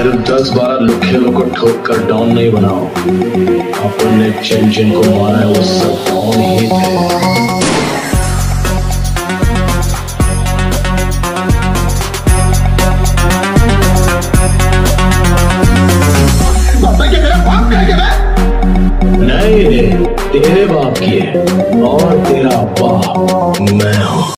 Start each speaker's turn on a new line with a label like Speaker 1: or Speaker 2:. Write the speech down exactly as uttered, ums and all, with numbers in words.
Speaker 1: सिर्फ दस बारह लुखेलों को ठोक कर डॉन नहीं बनाओ। अपन ने जिन जिन को मारा है वो सब डॉन ही थे। नहीं नहीं, तेरे बाप की है और तेरा बाप मैं हूं।